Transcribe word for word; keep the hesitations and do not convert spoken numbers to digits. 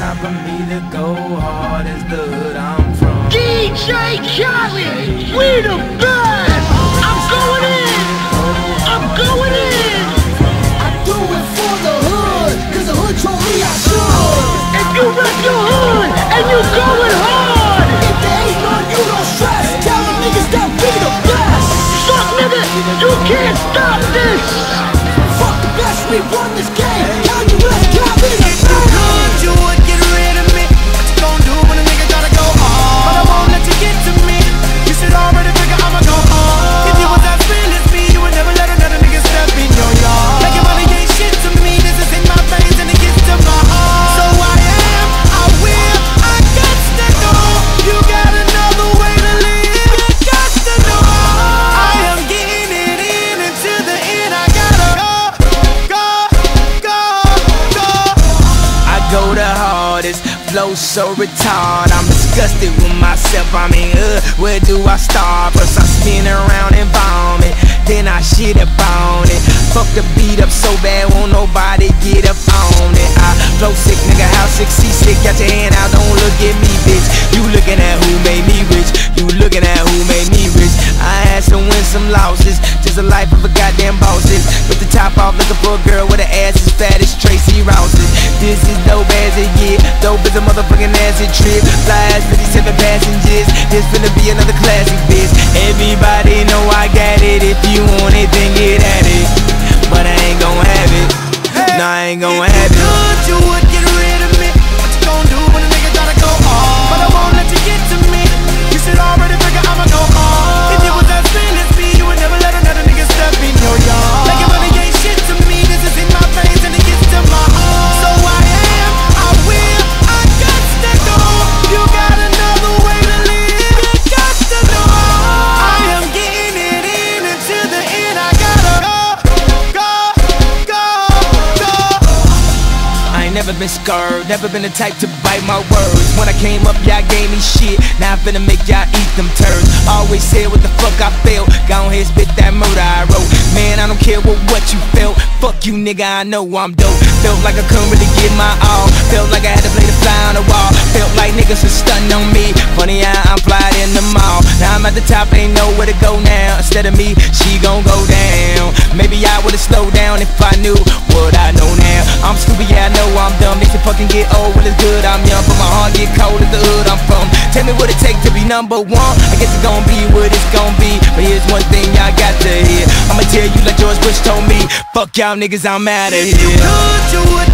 time for me to go hard as the hood I'm from. D J Khaled, we the best! I'm going in! I'm going in! I do it for the hood, cause the hood told me I should. If you rep your hood and you going hard, if there ain't none, you don't stress. Tell the niggas that we the best. suck nigga, you can't stop this! Fuck the best, we won this game. Tell you let's get in the Could you would get rid of me? What you gon' do when a nigga gotta go hard? But I won't let you get to me. You should already figure I'ma go hard. If you was as real as me, you would never let another nigga step in your yard. Making money ain't shit to me. This is in my veins and it gets to my heart. So I am, I will, I got to know. You got another way to live. I got to know. I am getting it in until the end. I gotta go, go, go, go. I go the hardest, flow so retarded. I'm disgusted with myself, I mean, uh, where do I start? First I spin around and vomit, then I shit up on it. Fuck the beat up so bad, won't nobody get up on it. I flow sick, nigga, how sick, seasick, got your hand out, don't look at me, bitch. You looking at who made me rich, you looking at who made me rich. I had some wins, some losses, just a life of a goddamn bosses. With the top off, looking for a girl with her ass as fat as Tracy Rouses. This is dope as it get, dope as a motherfucking acid trip. Fly as fifty-seven passengers, this finna be another classic, bitch. Everybody know I got it, if you want it, then get at it. But I ain't gon' have it, no, I ain't gon' have it. Could you would get rid of me? What you gon' do when a nigga gotta go hard? But I won't let you get to me. You should already figure I'ma go hard. If you was as real as me, you would never let another nigga step in your yard. Making money ain't shit to me. This is in my veins and it gets to my heart. So I am, I will, I got to know. You got another way to live. You got to know. I am getting it in until the end. I gotta go, go, go, go. I ain't never been scared, never been the type to bite my words. When I came up, y'all gave me shit, now I'm finna make y'all eat them turds. Always said what the fuck I felt, go ahead spit that murder I wrote. Man, I don't care what, what you felt, fuck you nigga, I know I'm dope. Felt like I couldn't really give my all, felt like I had to play the fly on the wall. Felt like niggas was stunting on me, funny how I'm flying in the mall. Now I'm at the top, ain't nowhere to go now. Instead of me, she gon' go down. Maybe I would've slowed down if I knew what I know now. I'm stupid, yeah I know I'm dumb. Makes it fucking get old when it's good, I'm young. But my heart get cold as the hood I'm from. Tell me what it take to be number one. I guess it's gon' be what it's gon' be. But here's one thing y'all got to hear, I'ma tell you like George Bush told me, fuck y'all niggas, I'm outta here. Could you would